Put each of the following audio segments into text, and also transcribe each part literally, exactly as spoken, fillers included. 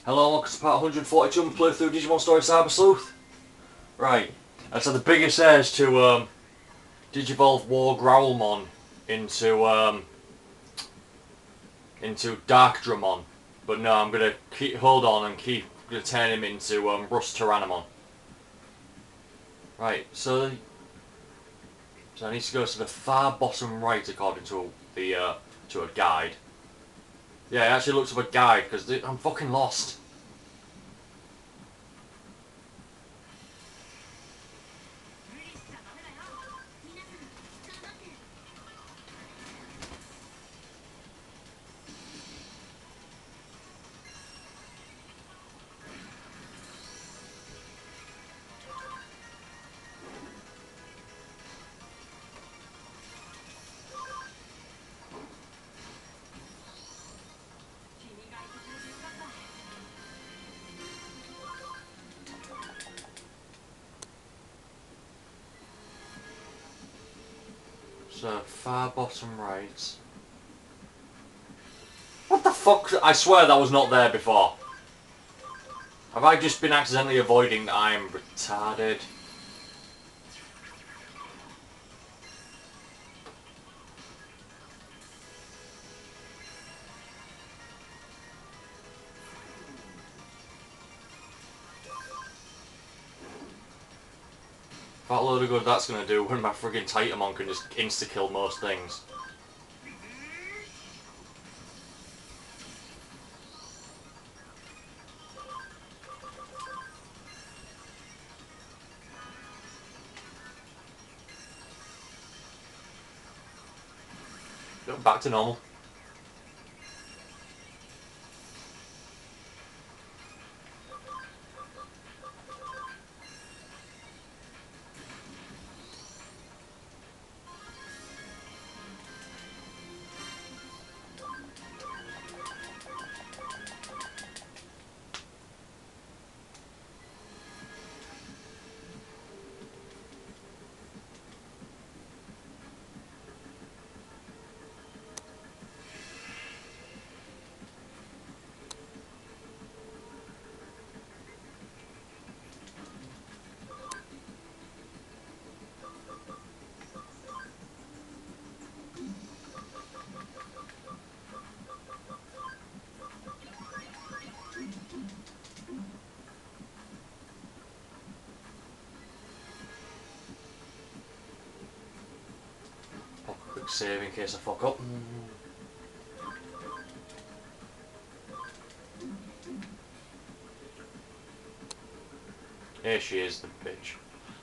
Hello, welcome to part one hundred forty-two of my playthrough Digimon Story Cyber Sleuth. Right, I said the biggest heirs to um, Digivolve War Growlmon into um, into Dark Dramon, but no, I'm gonna keep hold on and keep gonna turn him into um, Rust Tyrannomon. Right, so so I need to go to the far bottom right according to the uh, to a guide. Yeah, I actually looked up a guide because I'm fucking lost. So far bottom right. What the fuck? I swear that was not there before. Have I just been accidentally avoiding that I'm retarded? What load of good that's gonna do when my friggin' Titanmon can just insta-kill most things. Back to normal. Pop a quick save in case I fuck up. Here she is, the bitch.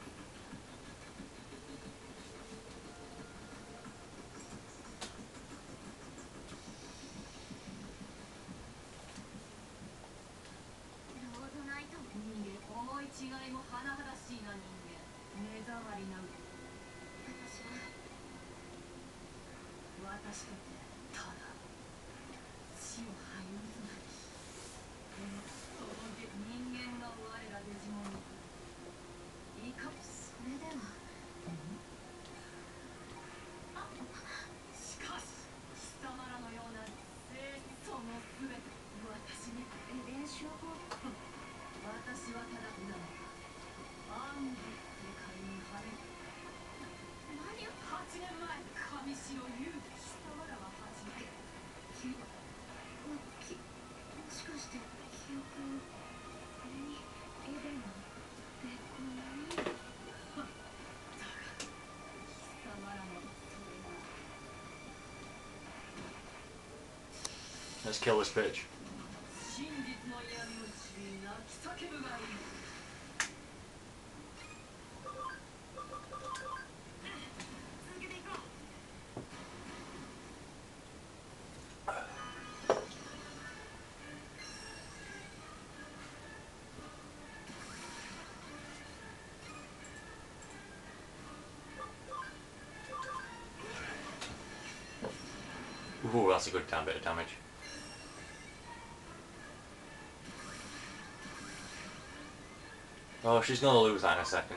Let's kill this bitch. Ooh, that's a good damn bit of damage. Oh, she's gonna lose that in a second.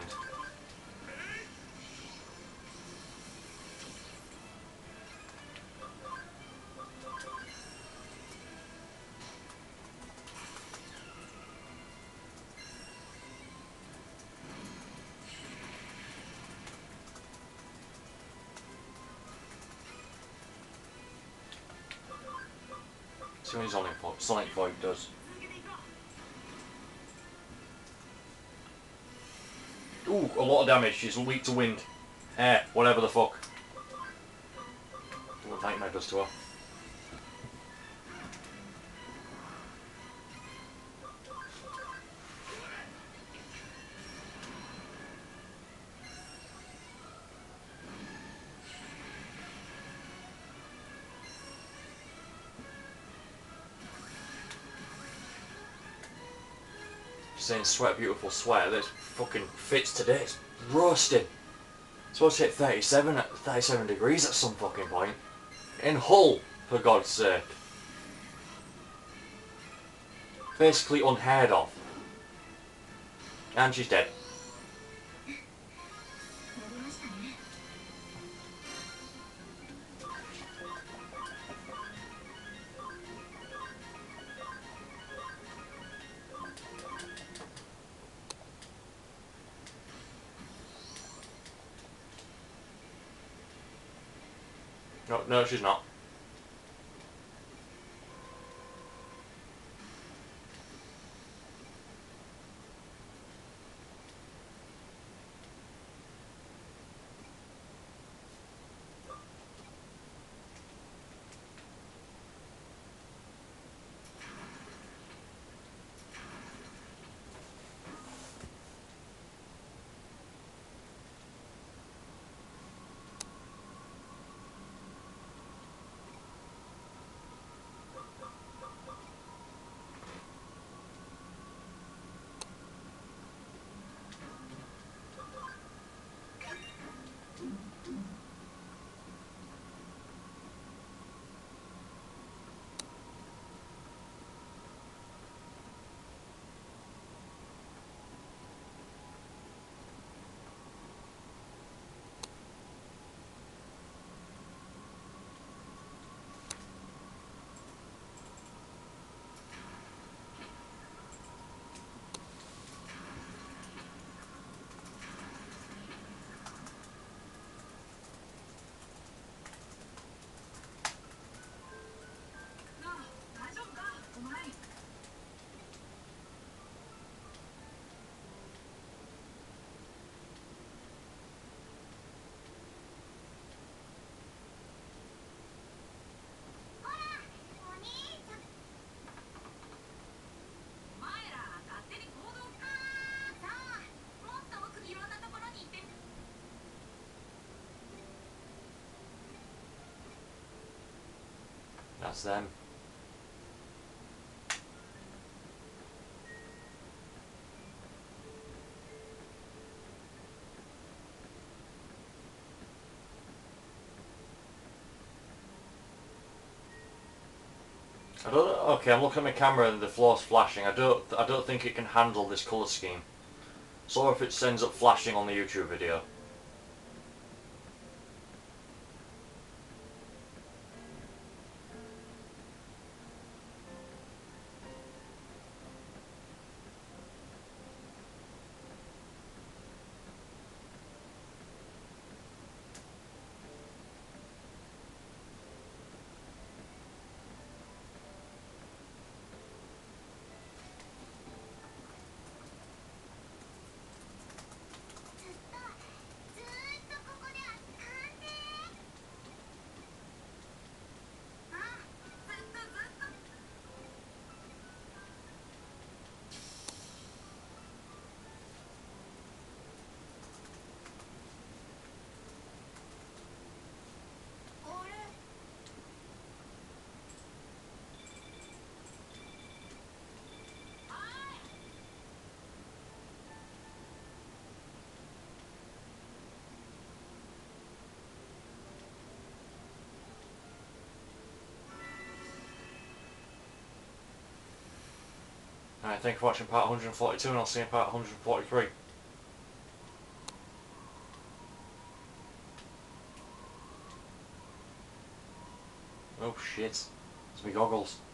See what his Sonic, Sonic Void does. Ooh, a lot of damage. She's weak to wind. Air, whatever the fuck. What Nightmare does to her. Saying sweat, beautiful sweat. This fucking fits today. It's roasting. It's supposed to hit thirty-seven at thirty-seven degrees at some fucking point. In Hull, for God's sake. Basically unheard of. And she's dead. No, no, she's not. That's them. I don't. Okay, I'm looking at my camera and the floor's flashing. I don't. I don't think it can handle this colour scheme. So if it ends up flashing on the YouTube video. Alright, thank you for watching part one hundred forty-two and I'll see you in part one hundred forty-three. Oh shit, it's my goggles.